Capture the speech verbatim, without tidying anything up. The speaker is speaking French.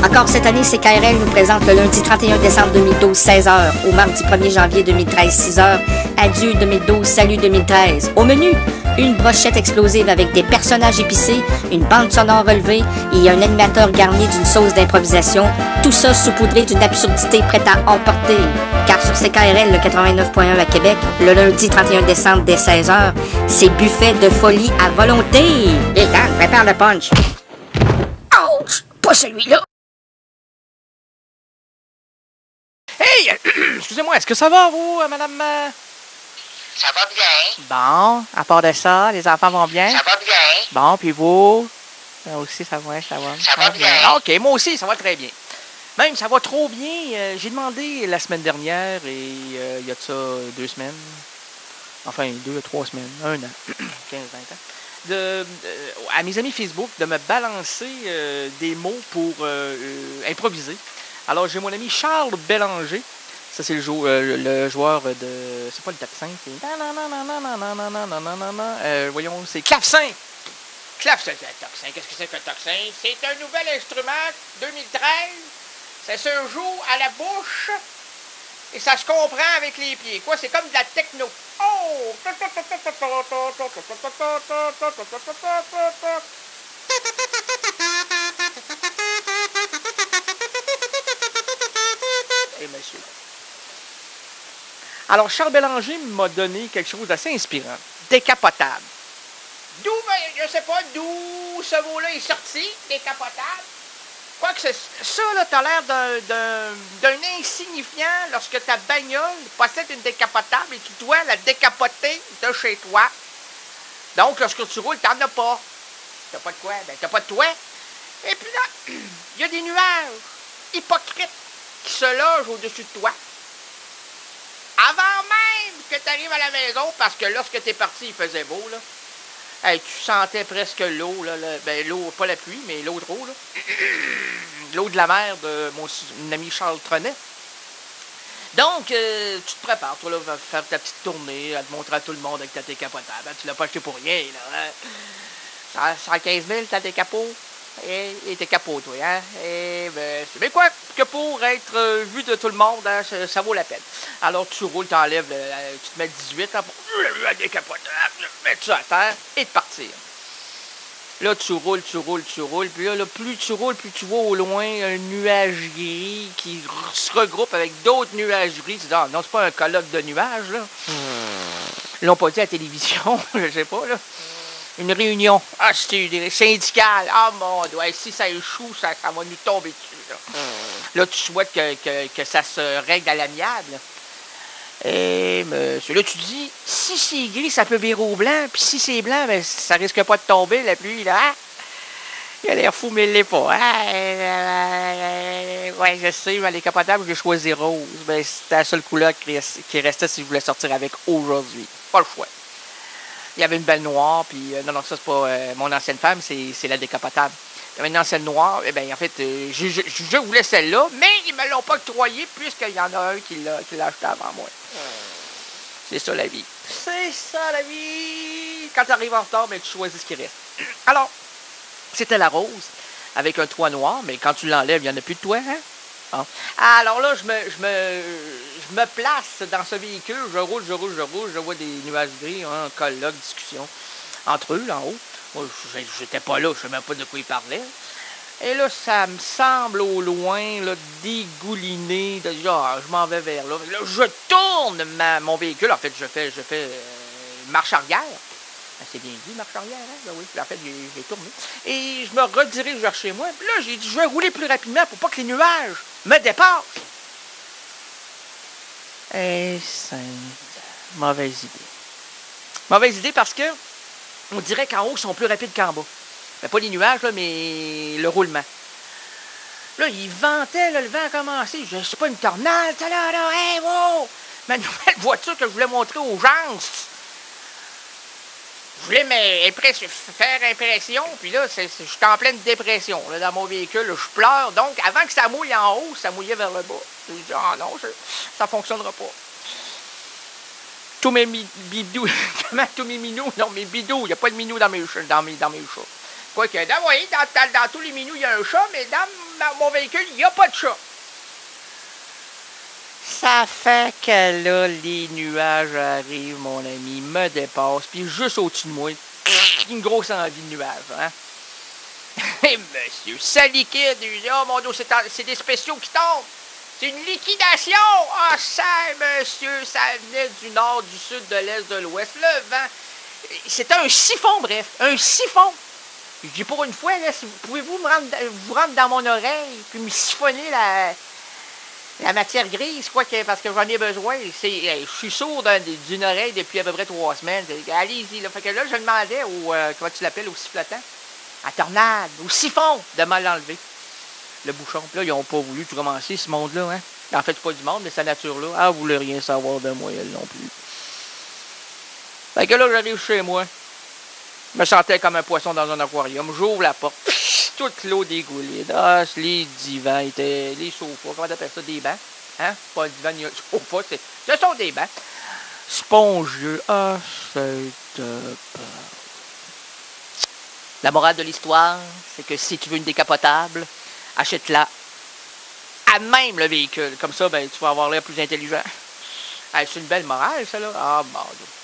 Encore cette année, C K R L nous présente le lundi trente et un décembre deux mille douze, seize heures, au mardi premier janvier deux mille treize, six heures, Adieu deux mille douze, Salut deux mille treize. Au menu, une brochette explosive avec des personnages épicés, une bande sonore relevée et un animateur garni d'une sauce d'improvisation, tout ça saupoudré d'une absurdité prête à emporter. Car sur C K R L, le quatre-vingt-neuf point un à Québec, le lundi trente et un décembre dès seize heures, c'est buffet de folie à volonté. Les gars, prépare le punch. Ouch! Pas celui-là! Hey! Excusez-moi, est-ce que ça va, vous, euh, madame? euh? Ça va bien. Bon, à part de ça, les enfants vont bien? Ça va bien. Bon, puis vous? Moi aussi, ça va, ça va. Ça va bien. Ah, OK, moi aussi, ça va très bien. Même, ça va trop bien. Euh, J'ai demandé la semaine dernière, et euh, il y a de ça deux semaines, enfin, deux à trois semaines, un an, quinze, vingt ans, de, euh, à mes amis Facebook de me balancer euh, des mots pour euh, euh, improviser. Alors, j'ai mon ami Charles Bélanger. Ça, c'est le, jou euh, le joueur de... C'est pas le tocsin, c'est... Euh, voyons, c'est clavecin. Clavecin, c'est un tocsin. Qu'est-ce que c'est qu'un tocsin? C'est un nouvel instrument, deux mille treize. Ça se joue à la bouche et ça se comprend avec les pieds. Quoi, c'est comme de la techno. Oh! Et monsieur. Alors, Charles Bélanger m'a donné quelque chose d'assez inspirant. Décapotable. D'où, je sais pas d'où ce mot-là est sorti, décapotable. Quoique ça, là, t'as l'air d'un insignifiant lorsque ta bagnole possède une décapotable et tu dois la décapoter de chez toi. Donc, lorsque tu roules, t'en as pas. T'as pas de quoi? Ben, t'as pas de toit. Et puis là, il y a des nuages hypocrites qui se logent au-dessus de toi. Avant même que tu arrives à la maison, parce que lorsque tu es parti, il faisait beau, là. Hey, tu sentais presque l'eau, là, là. Ben, l'eau, pas la pluie, mais l'eau de l'eau, là. L'eau de la mer de mon, mon ami Charles Trenet. Donc, euh, tu te prépares, toi, là, à faire ta petite tournée, à te montrer à tout le monde avec ta décapotable. Tu l'as pas acheté pour rien, là. Hein? cent quinze mille, ta décapo. Et, et t'es capot, toi, hein? Et, ben, mais quoi que pour être euh, vu de tout le monde, hein, ça, ça vaut la peine. Alors, tu roules, t'enlèves, euh, tu te mets dix-huit, hein, pour la décapotable, mettre ça à terre et te partir. Là, tu roules, tu roules, tu roules, puis là, là, plus tu roules, plus tu vois au loin un nuage gris qui se regroupe avec d'autres nuages gris. Tu dis, ah, non, c'est pas un colloque de nuages, là. Hmm. Ils l'ont pas dit à la télévision, je sais pas, là. Une réunion. Ah, c'est une syndicale. Ah, mon Dieu. Si ça échoue, ça, ça va nous tomber dessus. Là, mm. Là tu souhaites que, que, que ça se règle à l'amiable. Et, monsieur, là, tu dis, si c'est gris, ça peut virer au blanc. Puis si c'est blanc, ben, ça risque pas de tomber, la pluie, là. Hein? Il a l'air fou, mais il l'est pas. Hein? Ouais, je sais, mais les capotables, j'ai choisi rose. Ben, c'était la seule couleur qui restait si je voulais sortir avec aujourd'hui. Pas le choix. Il y avait une belle noire, puis euh, non, non, ça, c'est pas euh, mon ancienne femme, c'est la décapotable. Il y avait une ancienne noire, et eh bien, en fait, euh, je, je, je voulais celle-là, mais ils me l'ont pas octroyée, puisqu'il y en a un qui l'a acheté avant moi. Hmm. C'est ça, la vie. C'est ça, la vie! Quand tu arrives en retard, ben, tu choisis ce qui reste. Alors, c'était la rose, avec un toit noir, mais quand tu l'enlèves, il n'y en a plus de toit, hein? Ah. Alors là, je me, je, me, je me place dans ce véhicule, je roule, je roule, je roule, je vois des nuages gris, hein, un colloque, discussion entre eux, là en haut. Moi, j'étais pas là, je ne sais même pas de quoi ils parlaient. Et là, ça me semble au loin, là, dégouliner, de genre, ah, je m'en vais vers là. Là, je tourne ma, mon véhicule, en fait, je fais, je fais euh, marche arrière. C'est bien dit, marche arrière, hein? Ben oui, en fait, j'ai tourné. Et je me redirige vers chez moi. Puis là, j'ai dit, je vais rouler plus rapidement pour pas que les nuages me dépassent. Et c'est une mauvaise idée. Mauvaise idée parce que on dirait qu'en haut, ils sont plus rapides qu'en bas. Ben, pas les nuages, là, mais le roulement. Là, il ventait, là, le vent a commencé. Je sais pas, une tornade, ça là, là, hey, wow! Ma nouvelle voiture que je voulais montrer aux gens. Je voulais faire impression, puis là, je suis en pleine dépression. Là, dans mon véhicule, là, je pleure. Donc, avant que ça mouille en haut, ça mouillait vers le bas. Je dis, ah non, je, ça ne fonctionnera pas. Tous mes bidous, comment tous mes minous? Non, mes bidous, il n'y a pas de minous dans mes chats. Dans mes, dans mes chats. Quoique, dans, oui, dans, dans, dans tous les minous, il y a un chat, mais dans ma- mon véhicule, il n'y a pas de chat. Ça fait que là, les nuages arrivent, mon ami, me dépassent, puis juste au-dessus de moi, une grosse envie de nuages, hein. Et monsieur, ça liquide, il dit, oh mon Dieu, c'est, en- c'est des spéciaux qui tombent. C'est une liquidation! Ah, ça, monsieur, ça venait du nord, du sud, de l'est, de l'ouest. Le vent, c'était un siphon, bref, un siphon. Je dis pour une fois, là, si vous, pouvez-vous me rendre, vous rendre dans mon oreille puis me siphonner la, la matière grise, quoi, que, parce que j'en ai besoin. C'est, hey, je suis sourd d'un- d'une oreille depuis à peu près trois semaines. Allez-y, là. Fait que là, je demandais au, euh, comment tu l'appelles, au sifflotant, à tornade, au siphon, de mal l'enlever. Le bouchon. Puis là, ils n'ont pas voulu tout commencer, ce monde-là, hein. En fait, c'est pas du monde, mais sa nature-là. Ah, vous voulez rien savoir de moi, elle non plus. Fait que là, j'arrive chez moi. Je me sentais comme un poisson dans un aquarium. J'ouvre la porte. Toute l'eau dégoulée. Ah, les divans étaient. Les sofas. Comment t'appelles ça? Des bancs? Hein? Pas un divan ni un sofa. C'est, ce sont des bancs. Spongieux. Ah, c'est. La morale de l'histoire, c'est que si tu veux une décapotable, achète-la à même le véhicule. Comme ça, ben, tu vas avoir l'air plus intelligent. Hey, c'est une belle morale, ça, là. Ah, bon.